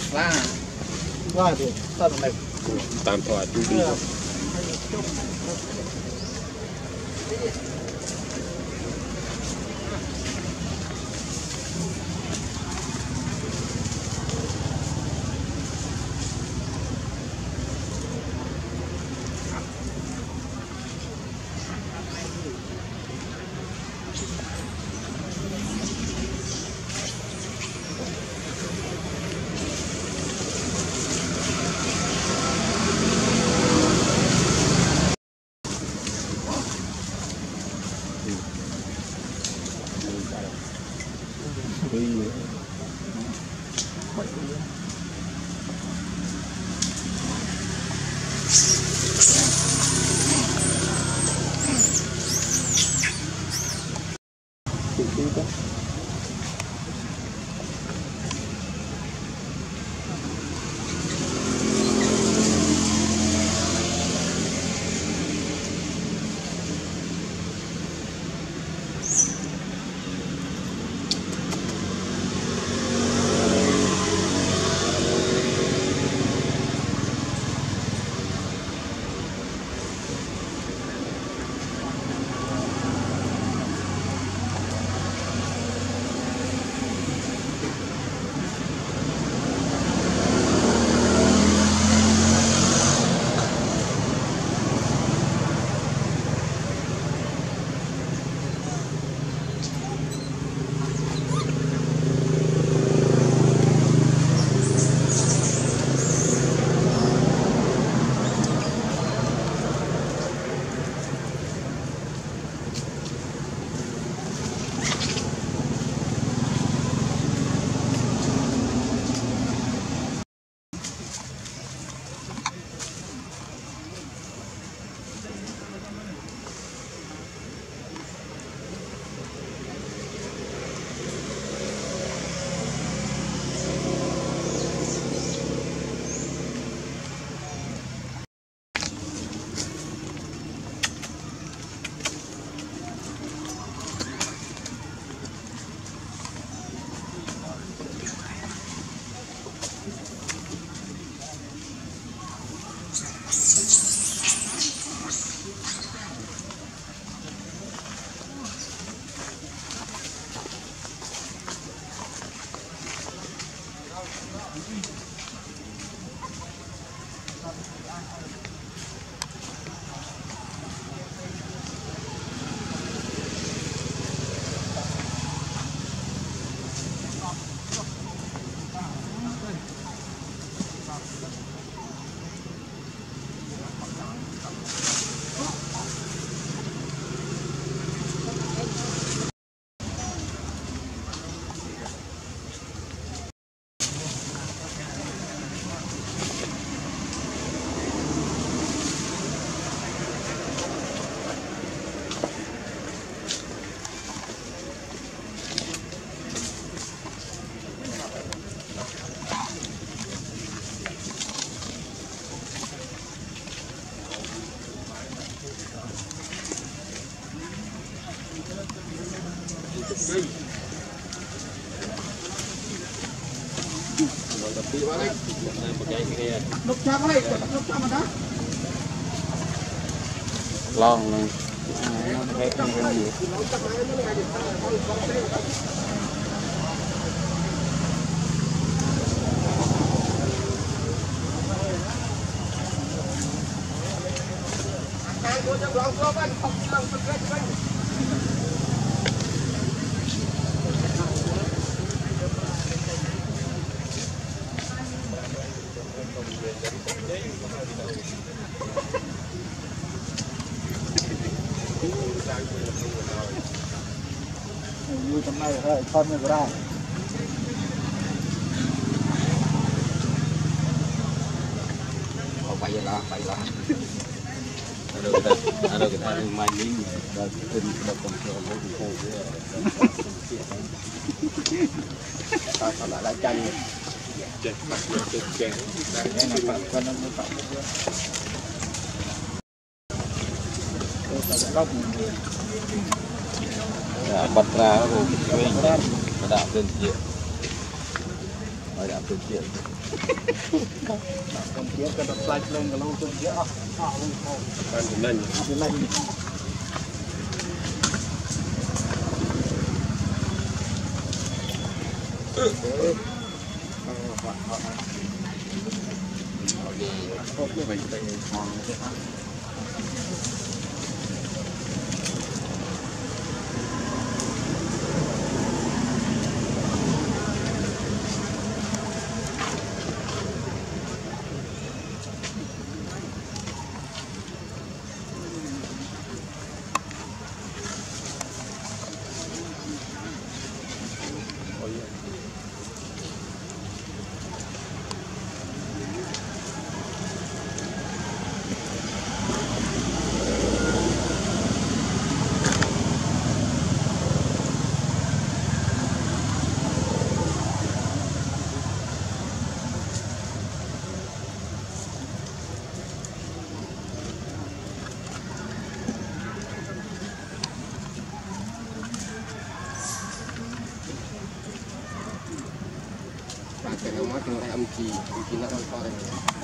Qua thì tao này tạm thoại chú đi lúc cha hay lúc cha mà đó lon này hết cái gì như trong này thôi con người ra bay là ada kita main ini dan kita kontrol kalau ada canh bắt ra rồi cái đạo dân diện rồi đã thực hiện còn kia cái đặt lại lên cái lâu tôi kia Ăn thì nhanh. lên Pakai nomor dengan MG, MG nak nampak